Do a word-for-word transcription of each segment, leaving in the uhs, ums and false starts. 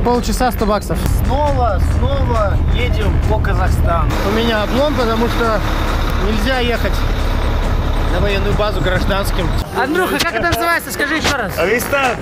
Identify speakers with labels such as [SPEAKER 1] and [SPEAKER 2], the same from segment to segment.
[SPEAKER 1] Полчаса сто баксов.
[SPEAKER 2] Снова, снова едем по Казахстану.
[SPEAKER 1] У меня облом, потому что нельзя ехать на военную базу гражданским. Андрюха, как это называется? Скажи еще раз.
[SPEAKER 2] Рестарт!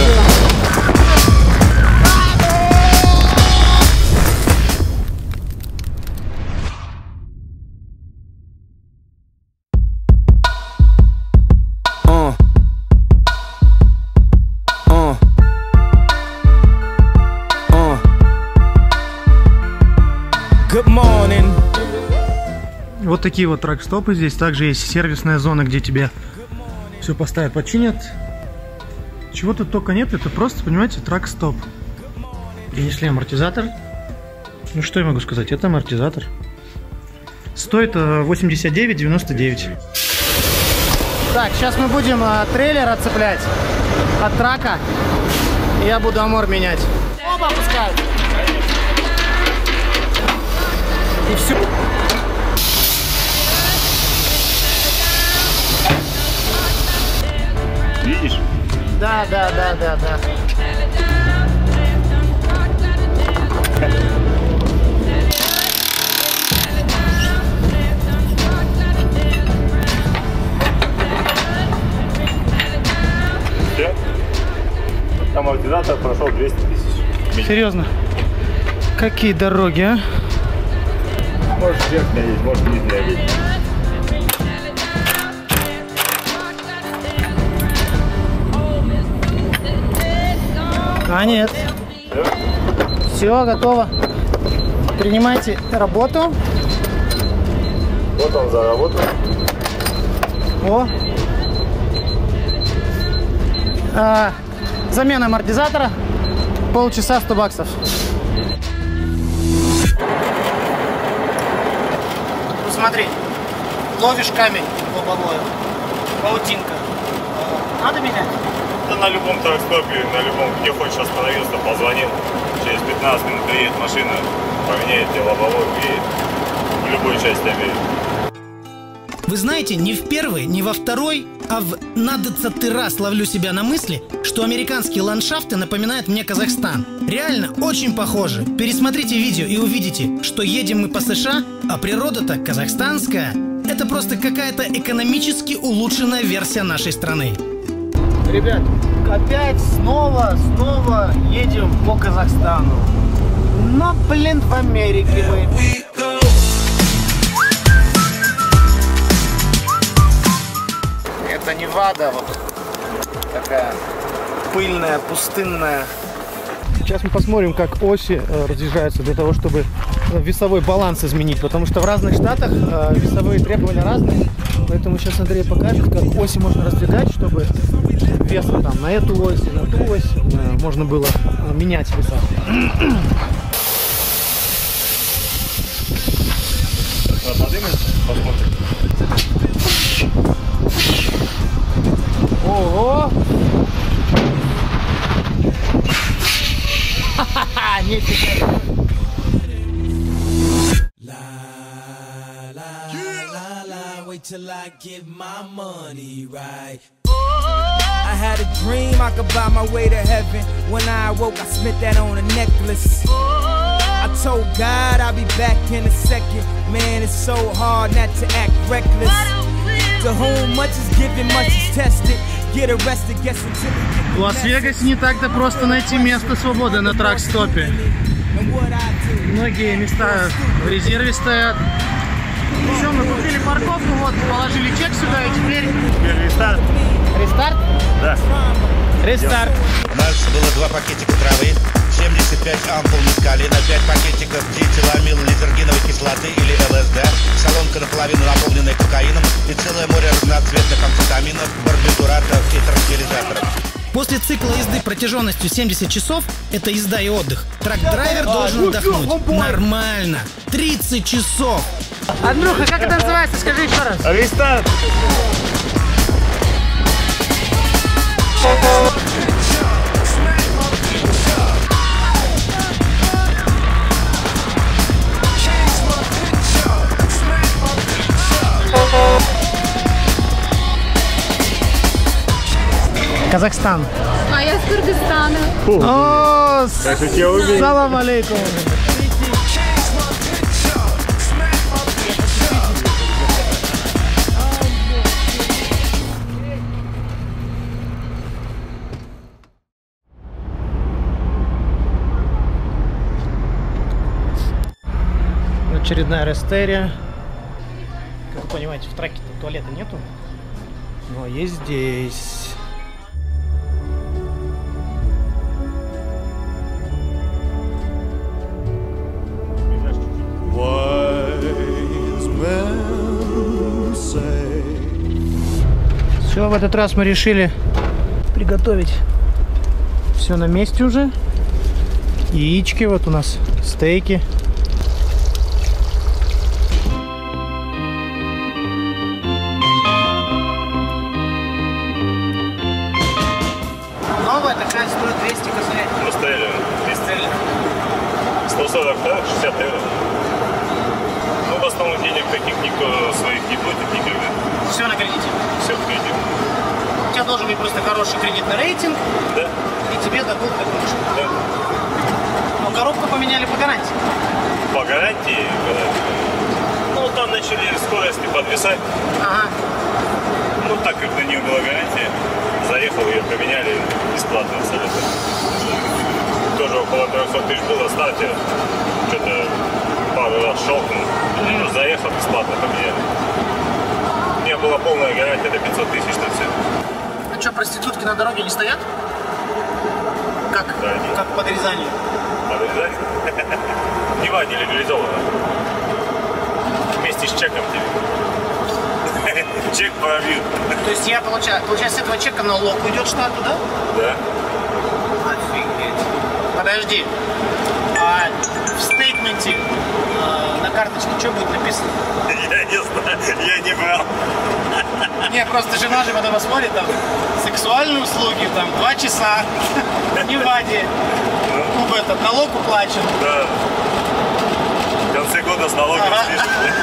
[SPEAKER 1] Good morning. Вот такие вот трак-стопы. Здесь также есть сервисная зона, где тебе все поставят, починят. Чего тут только нет, это просто, понимаете, трак-стоп. Принесли амортизатор. Ну что я могу сказать, это амортизатор. Стоит восемьдесят девять девяносто девять. Так, сейчас мы будем а, трейлер отцеплять от трака. И я буду амор менять. Оба опускают. И все.
[SPEAKER 2] Видишь?
[SPEAKER 1] Да, да, да, да, да.
[SPEAKER 2] Все? Амортизатор прошел двести тысяч.
[SPEAKER 1] Серьезно? Какие дороги, а?
[SPEAKER 2] Может вверх не едет, может вниз не едет.
[SPEAKER 1] А нет.
[SPEAKER 2] Все?
[SPEAKER 1] Все, готово. Принимайте работу.
[SPEAKER 2] Вот он заработал.
[SPEAKER 1] О. А, замена амортизатора. Полчаса сто баксов. Ну смотри, ловишь камень лобовой, паутинка. Надо менять?
[SPEAKER 2] Да на любом тракстопе, на любом, где хочешь остановился, позвонил. Через пятнадцать минут приедет машина, поменяет тебе лобовой и в любой части Америки.
[SPEAKER 3] Вы знаете, не в первый, не во второй, а в надыцатый раз ловлю себя на мысли, что американские ландшафты напоминают мне Казахстан. Реально очень похожи. Пересмотрите видео и увидите, что едем мы по США, а природа-то казахстанская. Это просто какая-то экономически улучшенная версия нашей страны.
[SPEAKER 1] Ребят, опять снова, снова едем по Казахстану. Но, блин, в Америке мы. Это Невада, вот такая пыльная, пустынная. Сейчас мы посмотрим, как оси э, разъезжаются для того, чтобы э, весовой баланс изменить, потому что в разных штатах э, весовые требования разные. Поэтому сейчас Андрей покажет, как оси можно раздвигать, чтобы вес там на эту ось и на ту ось э, можно было э, менять веса.
[SPEAKER 2] Посмотрим.
[SPEAKER 1] Ого! Ха-ха-ха! Нифига!
[SPEAKER 4] Till I get my money right. I had a dream I could buy my way to heaven. When I awoke, I spent that on a necklace. I told God I'll be back in a second. Man, it's so hard not to act reckless. To whom much is given, much is tested. Get arrested, guess until we get.
[SPEAKER 1] В Лас-Вегасе не так-то просто найти место свободы на трак-стопе. Многие места в резерве стоят. Все, мы купили парковку, вот, положили чек сюда и теперь...
[SPEAKER 2] Теперь рестарт.
[SPEAKER 1] Рестарт?
[SPEAKER 2] Да.
[SPEAKER 1] Рестарт.
[SPEAKER 5] Дальше было два пакетика травы, семьдесят пять ампул мескалина, пять пакетиков диэтиламил лизергиновой кислоты или ЛСД, салонка наполовину наполненная кокаином и целое море разноцветных амфетаминов, барбитуратов и транквилизаторов.
[SPEAKER 3] После цикла езды протяженностью семьдесят часов, это езда и отдых, трак-драйвер должен отдохнуть. Нормально. тридцать часов.
[SPEAKER 1] Андрюха, как это называется? Скажи еще раз.
[SPEAKER 2] Рестарт.
[SPEAKER 1] Казахстан.
[SPEAKER 6] я из Кыргызстана.
[SPEAKER 1] О, салам алейкум. Очередная рестерия. Как вы понимаете, в траке туалета нету, но есть здесь. Все, в этот раз мы решили приготовить все на месте уже. Яички, вот у нас стейки. Новая такая стоит двести косарей.
[SPEAKER 2] Ну, стояли. двести. сто сорок, да? шестьдесят евро. Ну, в основном денег таких никто своих не платит никогда.
[SPEAKER 3] Все на кредите.
[SPEAKER 2] Все в кредит.
[SPEAKER 3] У тебя должен быть просто хороший кредитный рейтинг.
[SPEAKER 2] Да.
[SPEAKER 3] И тебе дадут такую машину.
[SPEAKER 2] Да.
[SPEAKER 3] Но коробку поменяли по гарантии.
[SPEAKER 2] По гарантии? Ну, там начали скорости подвисать.
[SPEAKER 3] Ага.
[SPEAKER 2] Ну, так как на нее была гарантия, заехал, ее поменяли бесплатно абсолютно. Тоже около трехсот тысяч было стартер. Что-то пару раз щелкнул. Mm-hmm. Заехал, бесплатно поменяли. У меня была полная гарантия до пятисот тысяч на все.
[SPEAKER 3] А что, проститутки на дороге не стоят? Как?
[SPEAKER 2] Да, не.
[SPEAKER 3] Как подрезание?
[SPEAKER 2] Подрезание? Не вади легализовано. Вместе с чеком тебе. Чек пробьют.
[SPEAKER 3] То есть я получаю, получается, с этого чека налог уйдет штату, да?
[SPEAKER 2] Да.
[SPEAKER 3] Офигеть. Подожди. А в стейтменте э, на карточке что будет написано?
[SPEAKER 2] Я не знаю, я не брал.
[SPEAKER 3] Не, просто жена же потом посмотрит, там, сексуальные услуги, там, два часа, не в Аде, ну, этот, налог уплачен.
[SPEAKER 2] Да. В конце года с налогом ага. спишут.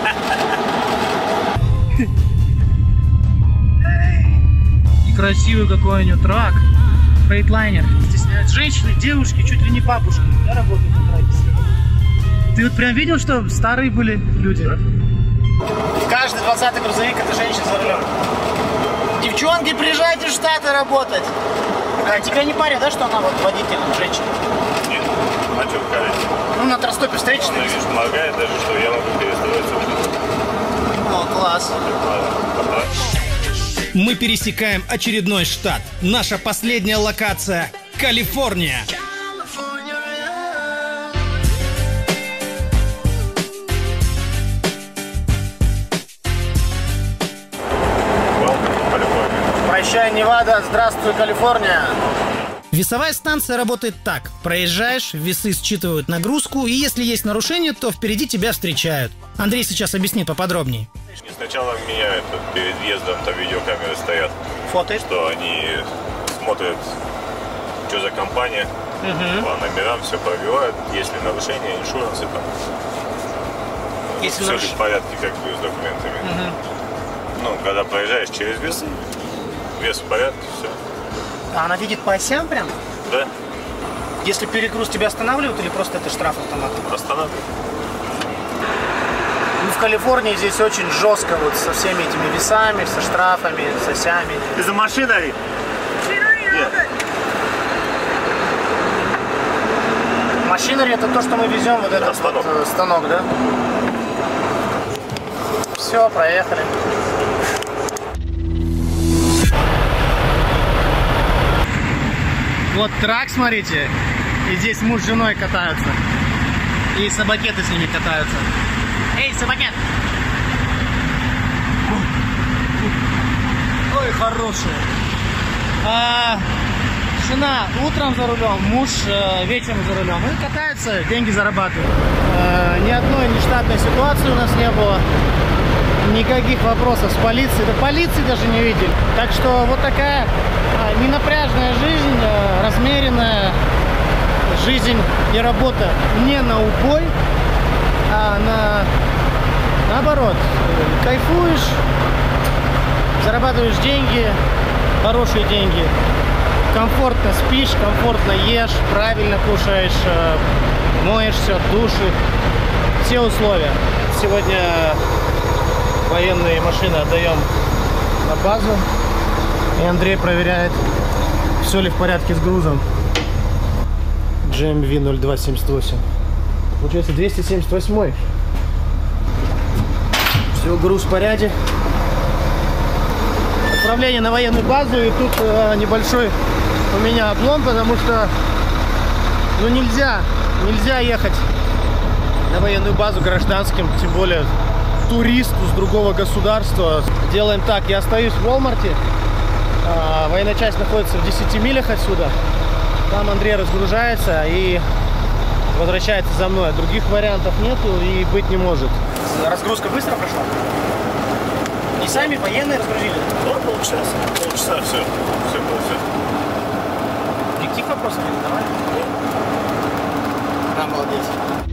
[SPEAKER 1] И красивый какой у него трак. Фрейтлайнер. Стесняют женщины, девушки, чуть ли не бабушки. Я работаю на траке. Ты вот прям видел, что старые были люди? Да?
[SPEAKER 3] Каждый двадцатый грузовик — это женщина за рулем. Девчонки, приезжайте в Штаты работать. А тебя не парит, да, что она вот водитель, женщина?
[SPEAKER 2] Нет. А что парить?
[SPEAKER 3] Ну, на тростопе встретишь.
[SPEAKER 2] Она, видишь, помогает даже, что я могу перестроиться.
[SPEAKER 3] О, класс.
[SPEAKER 7] Мы пересекаем очередной штат. Наша последняя локация – Калифорния.
[SPEAKER 3] Прощай, Невада, здравствуй, Калифорния.
[SPEAKER 7] Весовая станция работает так. Проезжаешь, весы считывают нагрузку, и если есть нарушение, то впереди тебя встречают. Андрей сейчас объяснит поподробнее.
[SPEAKER 2] Сначала меня это, перед въездом там видеокамеры стоят.
[SPEAKER 3] Фото?
[SPEAKER 2] Что они смотрят, что за компания, угу. по номерам все пробивают. Если нарушения, иншурансы там.
[SPEAKER 3] Если
[SPEAKER 2] все
[SPEAKER 3] наруш...
[SPEAKER 2] в порядке как бы с документами. Угу. Ну, когда проезжаешь через весы, вес в порядке, все.
[SPEAKER 3] А она видит по осям прям?
[SPEAKER 2] Да.
[SPEAKER 3] Если перегруз, тебя останавливают или просто это штраф автоматом?
[SPEAKER 2] Останавливают.
[SPEAKER 3] Ну, в Калифорнии здесь очень жестко вот со всеми этими весами, со штрафами, с осями.
[SPEAKER 2] Ты за машиной?
[SPEAKER 3] Машинери — это то, что мы везем, вот этот станок. Вот, станок, да? Все, проехали.
[SPEAKER 1] Вот трак, смотрите, и здесь муж с женой катаются, и собакеты с ними катаются.
[SPEAKER 3] Эй, собакет!
[SPEAKER 1] Ой, хорошие. А, жена утром за рулем, муж э, вечером за рулем. И катаются, деньги зарабатывают. Э, ни одной нештатной ситуации у нас не было. Никаких вопросов с полицией. Да полиции даже не видели. Так что вот такая а, ненапряжная жизнь, а, размеренная жизнь и работа не на убой, а на наоборот. Кайфуешь, зарабатываешь деньги, хорошие деньги. комфортно спишь, комфортно ешь, правильно кушаешь, моешься, души. Все условия. Сегодня военные машины отдаем на базу. И Андрей проверяет, все ли в порядке с грузом. джи эм ви ноль два семьдесят восемь. Получается двести семьдесят восемь. Все, груз в порядке. Отправление на военную базу. И тут э, небольшой у меня облом, потому что ну нельзя, нельзя ехать на военную базу гражданским, тем более туристу с другого государства. Делаем так, я остаюсь в Walmart. Э, военная часть находится в десяти милях отсюда. Там Андрей разгружается и возвращается за мной. Других вариантов нету и быть не может. Разгрузка быстро прошла? И сами военные разгрузили?
[SPEAKER 2] Да, полчаса. Полчаса, все. Все было, все.
[SPEAKER 1] Никаких вопросов не задавали? Да, молодец.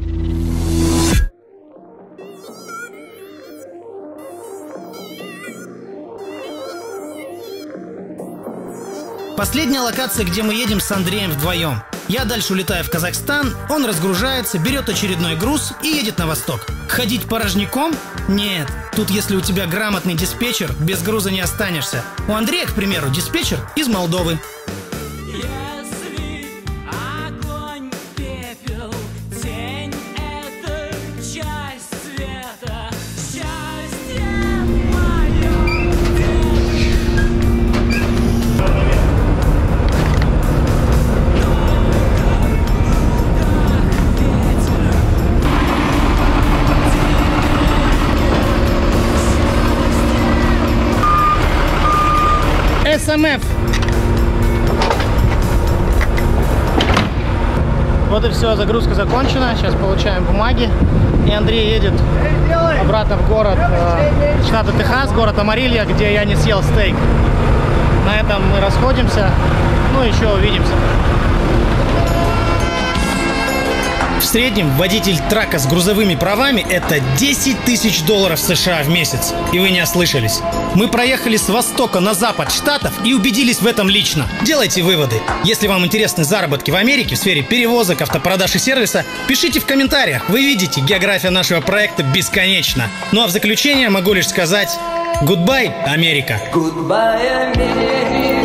[SPEAKER 3] Последняя локация, где мы едем с Андреем вдвоем. Я дальше улетаю в Казахстан, он разгружается, берет очередной груз и едет на восток. Ходить порожняком? Нет. Тут, если у тебя грамотный диспетчер, без груза не останешься. У Андрея, к примеру, диспетчер из Молдовы.
[SPEAKER 1] эс эм эф. Вот и все, загрузка закончена. Сейчас получаем бумаги. И Андрей едет обратно в город э, штата Техас, город Амарилья, где я не съел стейк. На этом мы расходимся. Ну, еще увидимся.
[SPEAKER 3] В среднем водитель трака с грузовыми правами – это десять тысяч долларов США в месяц. И вы не ослышались. Мы проехали с востока на запад штатов и убедились в этом лично. Делайте выводы. Если вам интересны заработки в Америке в сфере перевозок, автопродаж и сервиса, пишите в комментариях. Вы видите, география нашего проекта бесконечна. Ну а в заключение могу лишь сказать: Goodbye, Америка!
[SPEAKER 4] Goodbye, America.